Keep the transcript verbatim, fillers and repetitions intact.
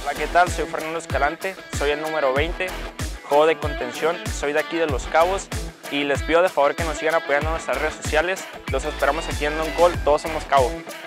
Hola, ¿qué tal? Soy Fernando Escalante, soy el número veinte, juego de contención, soy de aquí de Los Cabos y les pido de favor que nos sigan apoyando en nuestras redes sociales. Los esperamos aquí en Don Call, todos somos Cabo.